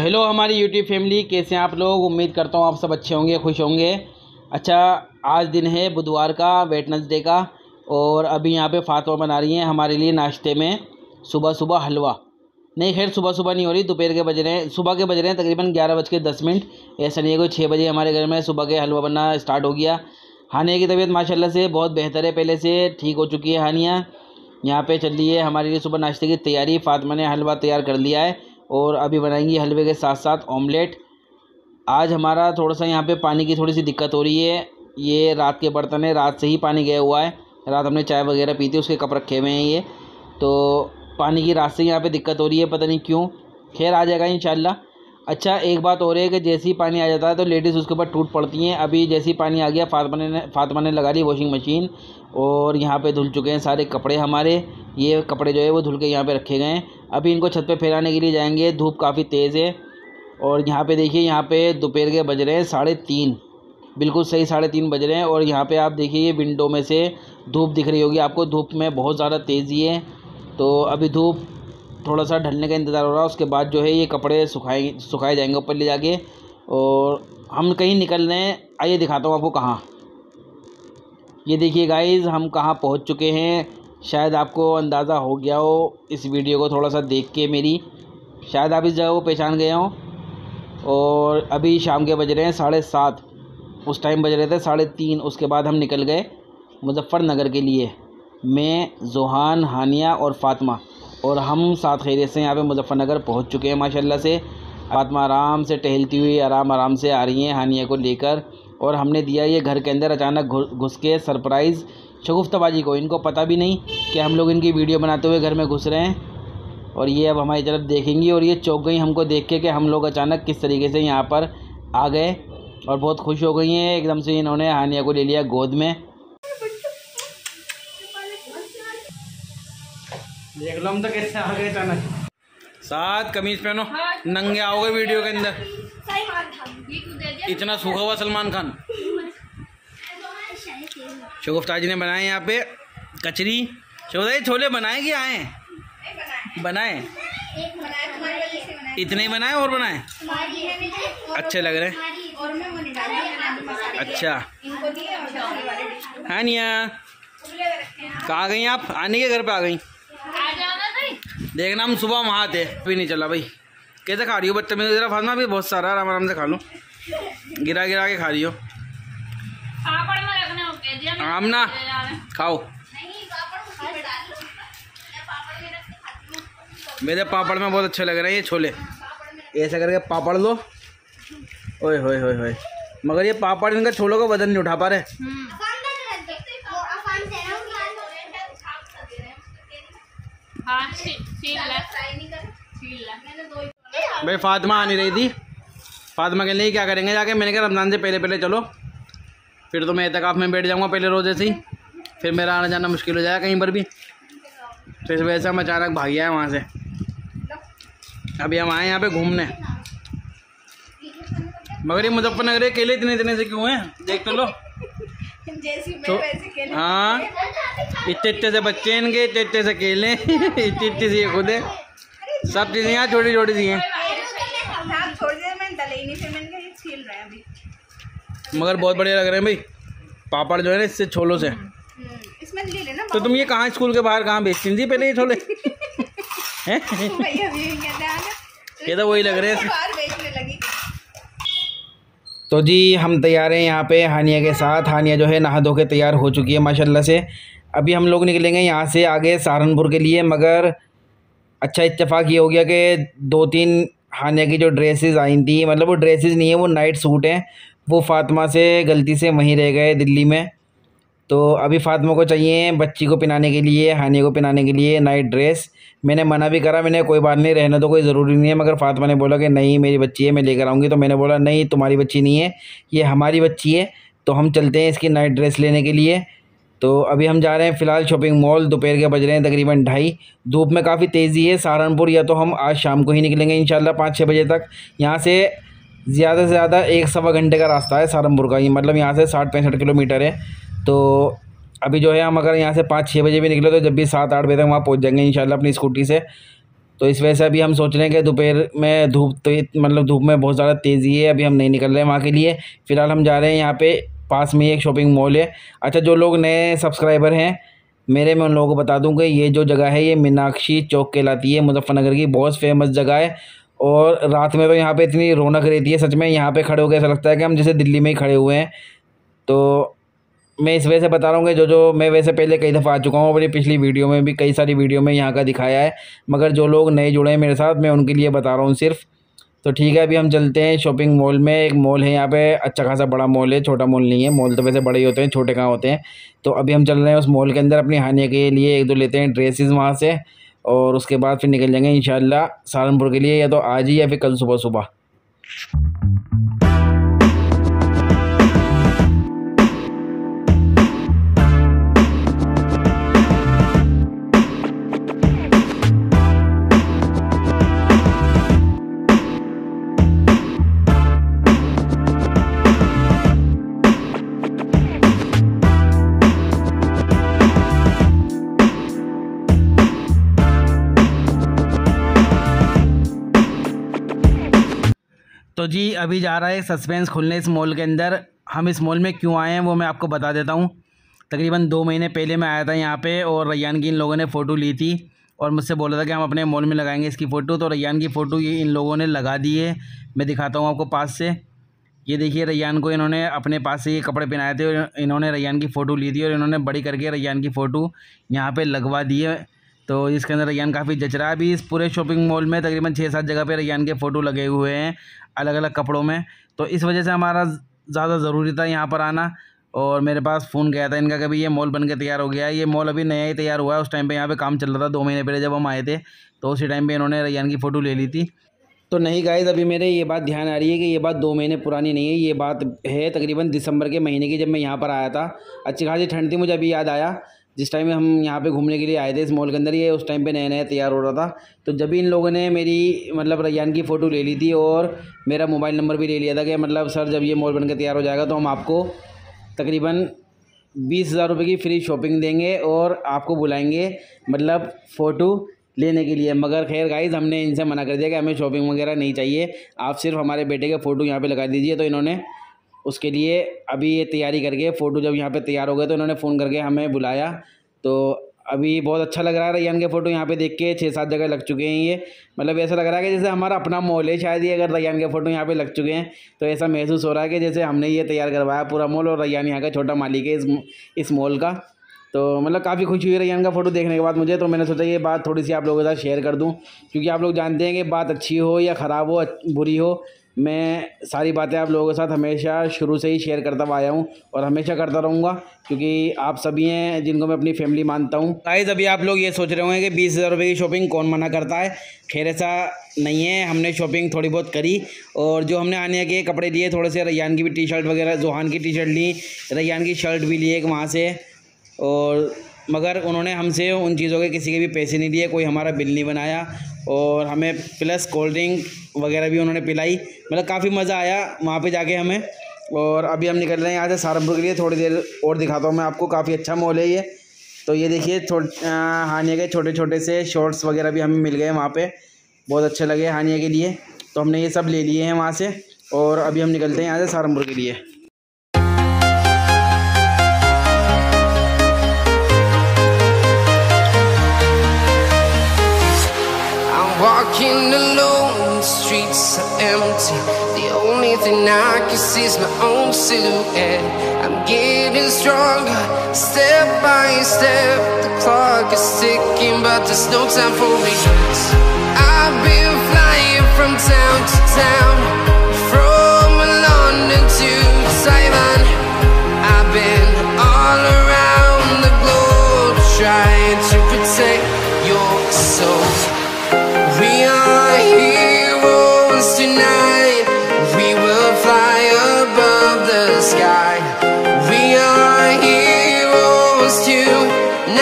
Hello हमारी YouTube family, कैसे हैं आप लोग। उम्मीद करता हूँ आप सब अच्छे होंगे, खुश होंगे। अच्छा, आज दिन है बुधवार का, वेडनेसडे का, और अभी यहाँ पे फातिमा बना रही हैं हमारे लिए नाश्ते में सुबह सुबह हलवा। नहीं, खैर सुबह सुबह नहीं हो रही, दोपहर के बज रहे हैं, सुबह के बज रहे हैं तकरीबन 11:10। ऐसा नहीं है कोई 6 बजे हमारे घर में सुबह के हलवा बनना स्टार्ट हो गया। हानिया की तबीयत माशाल्लाह से बहुत बेहतर है, पहले से ठीक हो चुकी है हानिया। यहाँ पे चल रही है हमारे लिए सुबह नाश्ते की तैयारी। फातिमा ने हलवा तैयार कर लिया है और अभी बनाएंगी हलवे के साथ साथ ऑमलेट। आज हमारा थोड़ा सा यहाँ पे पानी की थोड़ी सी दिक्कत हो रही है। ये रात के बर्तन है, रात से ही पानी गया हुआ है, रात हमने चाय वगैरह पी थी, उसके कप रखे हुए हैं ये, तो पानी की रात से यहाँ पे दिक्कत हो रही है, पता नहीं क्यों। खैर आ जाएगा इंशाल्लाह। अच्छा, एक बात और है कि जैसे ही पानी आ जाता है तो लेडीज़ उसके ऊपर टूट पड़ती हैं। अभी जैसे ही पानी आ गया फातिमा ने लगा ली वॉशिंग मशीन और यहाँ पे धुल चुके हैं सारे कपड़े हमारे। ये कपड़े जो है वो धुल के यहाँ पे रखे गए हैं। अभी इनको छत पे फैलाने के लिए जाएंगे, धूप काफ़ी तेज़ है। और यहाँ पे देखिए, यहाँ पे दोपहर के बज रहे हैं 3:30, बिल्कुल सही 3:30 बज रहे हैं। और यहाँ पे आप देखिए, ये विंडो में से धूप दिख रही होगी आपको, धूप में बहुत ज़्यादा तेज़ी है। तो अभी धूप थोड़ा सा ढलने का इंतज़ार हो रहा है, उसके बाद जो है ये कपड़े सुखाए जाएंगे ऊपर ले जाके। और हम कहीं निकल रहे हैं, आइए दिखाता हूँ आपको कहाँ। ये देखिए गाइज़, हम कहाँ पहुँच चुके हैं। शायद आपको अंदाज़ा हो गया हो इस वीडियो को थोड़ा सा देख के मेरी, शायद आप इस जगह को पहचान गए हों। और अभी शाम के बज रहे हैं 7:30, उस टाइम बज रहे थे 3:30। उसके बाद हम निकल गए मुजफ्फरनगर के लिए। मैं, जोहान, हानिया और फातिमा, और हम साथ खैरियत से यहाँ पे मुजफ्फरनगर पहुँच चुके हैं माशाल्लाह से। फातिमा आराम से टहलती हुई आराम से आ रही हैं हानिया को लेकर। और हमने दिया ये घर के अंदर अचानक घुस के सरप्राइज़ शगुफ्ताबाजी को। इनको पता भी नहीं कि हम लोग इनकी वीडियो बनाते हुए घर में घुस रहे हैं। और ये अब हमारी तरफ देखेंगी और ये चौंक गई हमको देख के कि हम लोग अचानक किस तरीके से यहाँ पर आ गए। और बहुत खुश हो गई हैं एकदम से। इन्होंने हानिया को ले लिया गोद में। देख लो हम तो कैसे आ गए अचानक। साथ कमीज पहनो, नंगे आओगे वीडियो के अंदर। इतना सूखा हुआ सलमान खान। शगुफ्ता जी ने बनाए यहाँ पे कचरी। शगुफ्ता जी छोले बनाए कि आए बनाए? इतने ही बनाए और बनाए? अच्छे लग रहे हैं। अच्छा, हानिया कहाँ गई आप? आने के घर पे आ गई? देखना हम सुबह वहाँ थे, भी नहीं चला भाई। कैसे खा रही हो बच्चे में जरा फातिमा? भी बहुत सारा, आराम से खा लो, गिरा के खा रही हो। आम ना खाओ, मेरे पापड़ में बहुत अच्छे लग रहे हैं ये छोले। ऐसा करके पापड़ लो, ओए होए होए होए। मगर ये पापड़ इनका छोलों का वजन नहीं उठा पा रहे। भाई फातिमा आ नहीं रही थी। फातिमा के लिए क्या करेंगे जाके, मैंने कहा रमज़ान से पहले चलो, फिर तो मैं एतकाफ़ में बैठ जाऊंगा पहले रोज़े से ही, फिर मेरा आना जाना मुश्किल हो जाएगा कहीं पर भी। तो इस वजह से हम अचानक भाग गया है वहाँ से। अभी हम आए यहाँ पे घूमने। मगर ये मुजफ्फरनगर केले इतने से क्यों हैं? देख तो लो। हाँ, इतने से बच्चे इनके, इतने से केले, इतनी सी खुद है। सब चीज़ें यहाँ छोटी छोटी सी हैं, मगर बहुत बढ़िया लग रहे हैं भाई पापड़ जो है ना, इससे छोलों से। तो तुम ये कहाँ स्कूल के बाहर कहाँ बेचती थी पहले ये छोले? हैं? ये तो वही लग रहे हैं। तो जी हम तैयार हैं यहाँ पे हानिया के साथ। हानिया जो है नहा धो के तैयार हो चुकी है माशाल्लाह से। अभी हम लोग निकलेंगे यहाँ से आगे सहारनपुर के लिए। मगर अच्छा इत्तेफाक ये हो गया कि 2-3 हानिया की जो ड्रेसेस आई थी, मतलब वो ड्रेसेस नहीं है, वो नाइट सूट हैं, वो फातिमा से गलती से वहीं रह गए दिल्ली में। तो अभी फातिमा को चाहिए बच्ची को पहनाने के लिए, हानिया को पहनाने के लिए नाइट ड्रेस। मैंने मना भी करा, मैंने कोई बात नहीं, रहने तो कोई ज़रूरी नहीं है। मगर फातिमा ने बोला कि नहीं मेरी बच्ची है, मैं लेकर आऊँगी। तो मैंने बोला नहीं, तुम्हारी बच्ची नहीं है, ये हमारी बच्ची है। तो हम चलते हैं इसकी नाइट ड्रेस लेने के लिए। तो अभी हम जा रहे हैं फ़िलहाल शॉपिंग मॉल। दोपहर के बज रहे हैं तकरीबन 2:30। धूप में काफ़ी तेज़ी है सहारनपुर। या तो हम आज शाम को ही निकलेंगे इंशाल्लाह 5-6 बजे तक। यहाँ से ज़्यादा से ज़्यादा 1-1.25 घंटे का रास्ता है सहारनपुर का। ये मतलब यहाँ से 60-65 किलोमीटर है। तो अभी जो है हम अगर यहाँ से 5-6 बजे भी निकले तो जब भी 7-8 बजे तक वहाँ पहुँच जाएंगे इंशाल्लाह अपनी स्कूटी से। तो इस वजह से अभी हम सोच रहे हैं कि दोपहर में धूप में बहुत ज़्यादा तेज़ी है, अभी हम नहीं निकल रहे हैं वहाँ के लिए। फ़िलहाल हम जा रहे हैं, यहाँ पे पास में ही एक शॉपिंग मॉल है। अच्छा, जो लोग नए सब्सक्राइबर हैं मेरे, मैं उन लोगों को बता दूं कि ये जो जगह है ये मीनाक्षी चौक कहलाती है, मुजफ्फरनगर की बहुत फेमस जगह है। और रात में तो यहाँ पे इतनी रौनक रहती है, सच में यहाँ पे खड़े होकर ऐसा लगता है कि हम जैसे दिल्ली में ही खड़े हुए हैं। तो मैं इस वजह से बता रहा हूँ कि जो मैं वैसे पहले कई दफ़ा आ चुका हूँ, अपनी पिछली वीडियो में भी कई सारी वीडियो में यहाँ का दिखाया है, मगर जो लोग नए जुड़े हैं मेरे साथ, मैं उनके लिए बता रहा हूँ सिर्फ। तो ठीक है, अभी हम चलते हैं शॉपिंग मॉल में। एक मॉल है यहाँ पे, अच्छा खासा बड़ा मॉल है, छोटा मॉल नहीं है। मॉल तो वैसे बड़े ही होते हैं, छोटे कहाँ होते हैं। तो अभी हम चल रहे हैं उस मॉल के अंदर, अपनी हानिया के लिए एक दो लेते हैं ड्रेसेस वहाँ से, और उसके बाद फिर निकल जाएंगे इंशाल्लाह सहारनपुर के लिए, या तो आज ही या फिर कल सुबह सुबह। तो जी अभी जा रहा है सस्पेंस खुलने इस मॉल के अंदर। हम इस मॉल में क्यों आए हैं वो मैं आपको बता देता हूँ। तकरीबन 2 महीने पहले मैं आया था यहाँ पे, और रैयान की इन लोगों ने फ़ोटो ली थी और मुझसे बोला था कि हम अपने मॉल में लगाएंगे इसकी फ़ोटो। तो रैयान की फ़ोटो ये इन लोगों ने लगा दी है। मैं दिखाता हूँ आपको पास से। ये देखिए, रैयान को इन्होंने अपने पास से ये कपड़े पहनाए थे और इन्होंने रैयान की फ़ोटो ली थी, और इन्होंने बड़ी करके रैयान की फ़ोटो यहाँ पर लगवा दी है। तो इसके अंदर रैयान काफ़ी जच रहा है। अभी इस पूरे शॉपिंग मॉल में तकरीबन 6-7 जगह पे रैयान के फ़ोटो लगे हुए हैं अलग अलग कपड़ों में। तो इस वजह से हमारा ज़्यादा ज़रूरी था यहाँ पर आना। और मेरे पास फ़ोन गया था इनका कि भाई ये मॉल बन के तैयार हो गया है। ये मॉल अभी नया ही तैयार हुआ है, उस टाइम पे यहाँ पे काम चल रहा था 2 महीने पहले जब हम आए थे, तो उसी टाइम पे इन्होंने रैयान की फ़ोटो ले ली थी। तो नहीं गाइस, अभी मेरे ये बात ध्यान आ रही है कि ये बात 2 महीने पुरानी नहीं है, ये बात है तकरीबन दिसंबर के महीने की, जब मैं यहाँ पर आया था। अच्छी खासी ठंड थी, मुझे अभी याद आया, जिस टाइम में हम यहाँ पे घूमने के लिए आए थे इस मॉल के अंदर। ये उस टाइम पे नया नया तैयार हो रहा था। तो जब भी इन लोगों ने मेरी मतलब रैयान की फ़ोटो ले ली थी और मेरा मोबाइल नंबर भी ले लिया था कि मतलब सर जब ये मॉल बन के तैयार हो जाएगा तो हम आपको तकरीबन 20,000 रुपये की फ्री शॉपिंग देंगे और आपको बुलाएंगे मतलब फ़ोटो लेने के लिए। मगर खैर गाइस, हमने इनसे मना कर दिया कि हमें शॉपिंग वगैरह नहीं चाहिए, आप सिर्फ हमारे बेटे के फ़ोटो यहाँ पे लगा दीजिए। तो इन्होंने उसके लिए अभी ये तैयारी करके फ़ोटो जब यहाँ पे तैयार हो गए तो इन्होंने फ़ोन करके हमें बुलाया। तो अभी बहुत अच्छा लग रहा है रैयान के फ़ोटो यहाँ पे देख के। 6-7 जगह लग चुके हैं ये, मतलब ऐसा लग रहा है कि जैसे हमारा अपना मॉल है शायद ये। अगर रैयान के फ़ोटो यहाँ पे लग चुके हैं तो ऐसा महसूस हो रहा है कि जैसे हमने ये तैयार करवाया पूरा मॉल, और रैयान यहाँ का छोटा मालिक है इस मॉल का। तो मतलब काफ़ी खुशी हुई रैयान का फ़ोटो देखने के बाद मुझे। तो मैंने सोचा ये बात थोड़ी सी आप लोगों के साथ शेयर कर दूँ, क्योंकि आप लोग जानते हैं कि बात अच्छी हो या ख़राब हो, बुरी हो, मैं सारी बातें आप लोगों के साथ हमेशा शुरू से ही शेयर करता आया हूँ और हमेशा करता रहूँगा, क्योंकि आप सभी हैं जिनको मैं अपनी फैमिली मानता हूँ। गाइस, अभी आप लोग ये सोच रहे होंगे कि 20,000 रुपये की शॉपिंग कौन मना करता है। खैर ऐसा नहीं है, हमने शॉपिंग थोड़ी बहुत करी, और जो हमने आने के कपड़े लिए थोड़े से, रैयान की भी टी शर्ट वगैरह, जोहान की टी शर्ट ली, रैयान की शर्ट भी ली एक वहाँ से, और मगर उन्होंने हमसे उन चीज़ों के किसी के भी पैसे नहीं लिए, कोई हमारा बिल नहीं बनाया, और हमें प्लस कोल्ड ड्रिंक वगैरह भी उन्होंने पिलाई। मतलब काफ़ी मज़ा आया वहाँ पे जाके हमें। और अभी हम निकल रहे हैं यहाँ से सहारनपुर के लिए। थोड़ी देर और दिखाता हूँ मैं आपको, काफ़ी अच्छा मॉल है ये। तो ये देखिए, हानिया के छोटे छोटे से शॉर्ट्स वगैरह भी हमें मिल गए वहाँ पे, बहुत अच्छे लगे हानिया के लिए। तो हमने ये सब ले लिए हैं वहाँ से, और अभी हम निकलते हैं यहाँ से सहारनपुर के लिए। Walking alone, the streets are empty. The only thing I can see is my own silhouette. I'm getting stronger, step by step. The clock is ticking, but there's no time for regrets. I've been flying from town to town, from London to Taiwan. I've been all around the globe, trying to protect your soul. We are heroes tonight. We will fly above the sky. We are heroes tonight.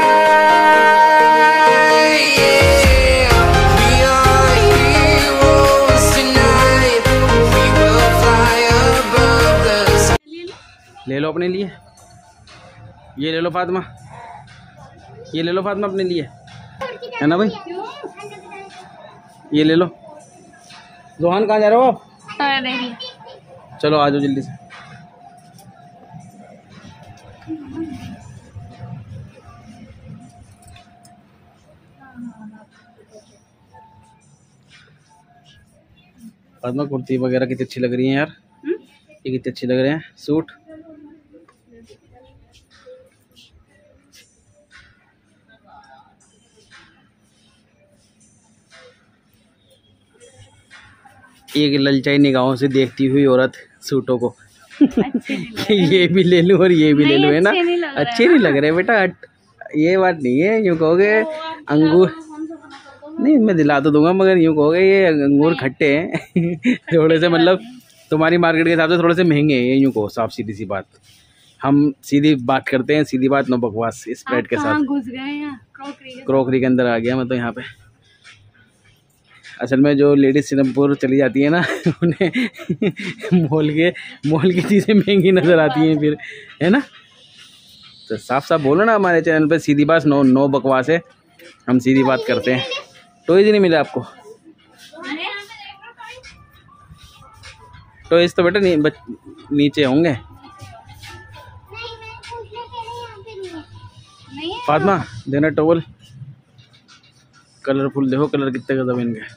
Yeah. We are heroes tonight. We will fly above the sky. ले लो अपने लिए, ये ले लो फातिमा, ये ले लो फातिमा अपने लिए, है ना भाई। ये ले लो। जोहान कहाँ जा रहे हो आप? नहीं। चलो आ जाओ जल्दी से। फातिमा कुर्ती वगैरह कितनी अच्छी लग रही है यार। ये कितने अच्छे लग रहे हैं सूट। एक ललचाई निगाहों से देखती हुई औरत सूटों को ये भी ले लूं और ये भी ले लूं, है ना? अच्छे नहीं लग रहे बेटा। ये बात नहीं है, यूँ कहोगे अंगूर नहीं मैं दिला तो दूंगा, मगर यूँ कहोगे ये अंगूर खट्टे हैं थोड़े से, मतलब तुम्हारी मार्केट के हिसाब से थोड़े से महंगे हैं, ये यूँ कहो। साफ सीधी सी बात, हम सीधी बात करते हैं, सीधी बात नो बकवास। स्प्रेड के साथ घुस गए क्रॉकरी के अंदर आ गया मैं तो यहाँ पे। असल में जो लेडीज सिरमपुर चली जाती है ना उन्हें मॉल की चीज़ें महंगी नज़र आती हैं फिर, है ना? तो साफ साफ बोलो ना हमारे चैनल पे, सीधी बात, नो बकवास है, हम सीधी बात करते हैं। टॉयज नहीं मिला आपको? टॉयज तो बेटा नीचे होंगे। फातिमा देना टॉवल, कलरफुल देखो कलर कितने गजब इनके।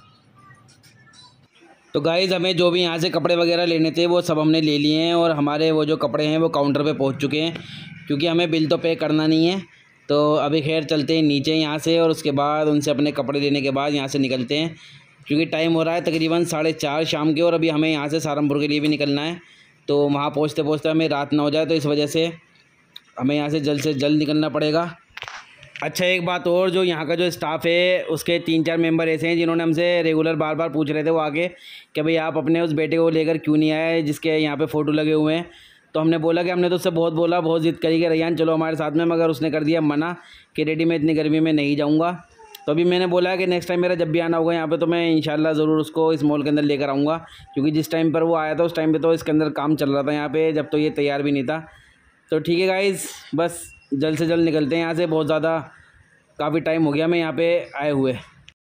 तो गाइज़ हमें जो भी यहाँ से कपड़े वगैरह लेने थे वो सब हमने ले लिए हैं, और हमारे वो जो कपड़े हैं वो काउंटर पे पहुँच चुके हैं, क्योंकि हमें बिल तो पे करना नहीं है। तो अभी खैर चलते हैं नीचे यहाँ से, और उसके बाद उनसे अपने कपड़े लेने के बाद यहाँ से निकलते हैं, क्योंकि टाइम हो रहा है तकरीबन 4:30 शाम के, और अभी हमें यहाँ से सहारनपुर के लिए भी निकलना है। तो वहाँ पहुँचते पहुँचते हमें रात ना हो जाए, तो इस वजह से हमें यहाँ से जल्द निकलना पड़ेगा। अच्छा एक बात और, जो यहाँ का जो स्टाफ़ है उसके 3-4 मेंबर ऐसे हैं जिन्होंने हमसे रेगुलर बार बार पूछ रहे थे वो आगे कि भाई आप अपने उस बेटे को लेकर क्यों नहीं आए जिसके यहाँ पे फ़ोटो लगे हुए हैं। तो हमने बोला कि हमने तो उससे बहुत बोला, बहुत ज़िद करी कि रैयान चलो हमारे साथ में, मगर उसने कर दिया मना कि रेडी में इतनी गर्मी में नहीं जाऊँगा। तो अभी मैंने बोला कि नेक्स्ट टाइम मेरा जब भी आना होगा यहाँ पे तो मैं इंशाल्लाह ज़रूर उसको इस मॉल के अंदर लेकर आऊँगा, क्योंकि जिस टाइम पर वो आया था उस टाइम पे तो इसके अंदर काम चल रहा था यहाँ पे, जब तो ये तैयार भी नहीं था। तो ठीक है गाइज़, बस जल्द से जल्द निकलते हैं यहाँ से, बहुत ज़्यादा काफ़ी टाइम हो गया मैं यहाँ पे आए हुए।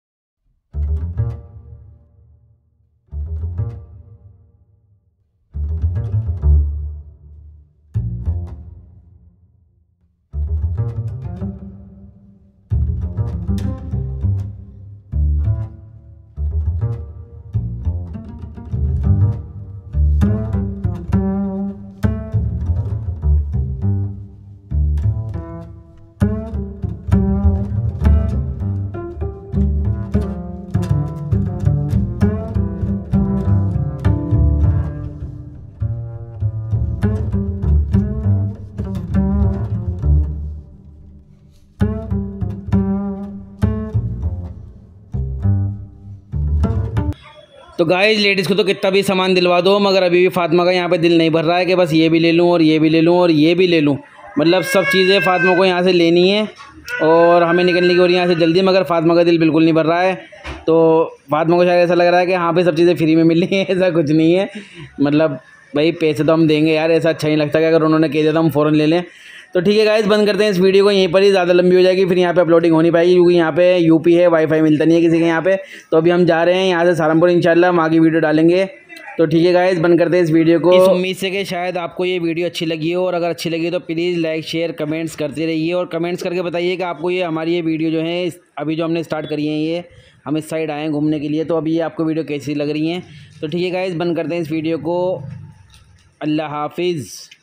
तो गाइस लेडीज़ को तो कितना भी सामान दिलवा दो, मगर अभी भी फातिमा का यहाँ पे दिल नहीं भर रहा है कि बस ये भी ले लूँ और ये भी ले लूँ और ये भी ले लूँ। मतलब सब चीज़ें फातिमा को यहाँ से लेनी है और हमें निकलने की हो रही है यहाँ से जल्दी, मगर फातिमा का दिल बिल्कुल नहीं भर रहा है। तो फातिमा को शायद ऐसा लग रहा है कि यहाँ पे सब चीज़ें फ्री में मिल रही हैं, ऐसा कुछ नहीं है। मतलब भाई पैसे तो हम देंगे यार, ऐसा अच्छा नहीं लगता कि अगर उन्होंने कह दिया तो हम फ़ौरन ले लें। तो ठीक है गाइस, बंद करते हैं इस वीडियो को यहीं पर ही, ज़्यादा लंबी हो जाएगी, फिर यहाँ पे अपलोडिंग हो नहीं पाएगी, क्योंकि यहाँ पे यूपी है, वाईफाई मिलता नहीं है किसी के यहाँ पे। तो अभी हम जा रहे हैं यहाँ से सहारनपुर, इंशाल्लाह हम आगे वीडियो डालेंगे। तो ठीक है गाइस, बंद करते हैं इस वीडियो को, इस उम्मीद से कि शायद आपको ये वीडियो अच्छी लगी हो, और अगर अच्छी लगी तो प्लीज़ लाइक शेयर कमेंट्स करते रहिए, और कमेंट्स करके बताइए कि आपको ये हमारी ये वीडियो जो है अभी जो हमने स्टार्ट करी है, ये हम इस साइड आए हैं घूमने के लिए, तो अभी ये आपको वीडियो कैसी लग रही हैं। तो ठीक है गाइस, बंद करते हैं इस वीडियो को। अल्लाह हाफिज़।